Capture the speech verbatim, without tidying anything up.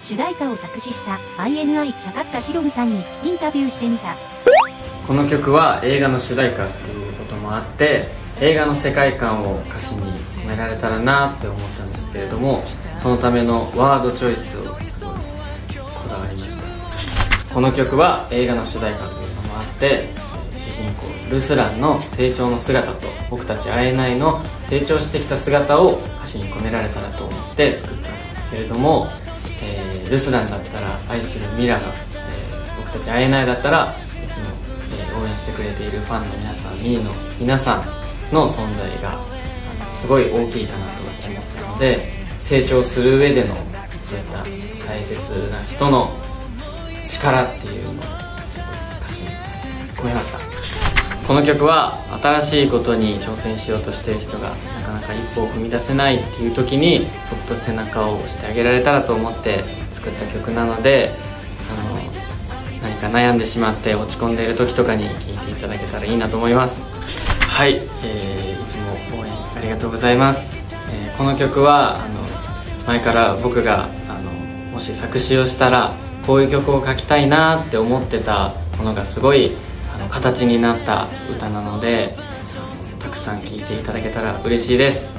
主題歌を作詞した アイエヌアイ 高田博夢さんにインタビューしてみた。 この曲は映画の主題歌っていうこともあって、映画の世界観を歌詞に込められたらなって思ったんですけれども、そのためのワードチョイスをすごいこだわりました。この曲は映画の主題歌というのもあって、主人公ルスランの成長の姿と僕たち アイエヌアイ の成長してきた姿を歌詞に込められたらと思って作ったんですけれども、えー、ルスランだったら愛するミラが、えー、僕たち アイエヌアイ だったらいつも、えー、応援してくれているファンの皆さん、ミーの皆さんの存在があのすごい大きいかなと思ったので、成長する上でのそういった大切な人の力っていうのを歌詞に込めました。この曲は新しいことに挑戦しようとしている人がなかなか一歩を踏み出せないっていう時にそっと背中を押してあげられたらと思って作った曲なので、あの何か悩んでしまって落ち込んでいる時とかに聴いていただけたらいいなと思います。はい、えー、いつも応援ありがとうございます。えー、この曲はあの前から僕があのもし作詞をしたらこういう曲を書きたいなって思ってたものがすごいあの形になった歌なので、たくさん聴いていただけたら嬉しいです。